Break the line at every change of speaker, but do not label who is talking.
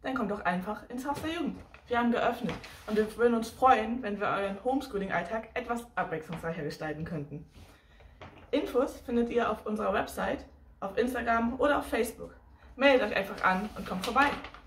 dann kommt doch einfach ins Haus der Jugend. Wir haben geöffnet und wir würden uns freuen, wenn wir euren Homeschooling-Alltag etwas abwechslungsreicher gestalten könnten. Infos findet ihr auf unserer Website, auf Instagram oder auf Facebook. Meldet euch einfach an und kommt vorbei.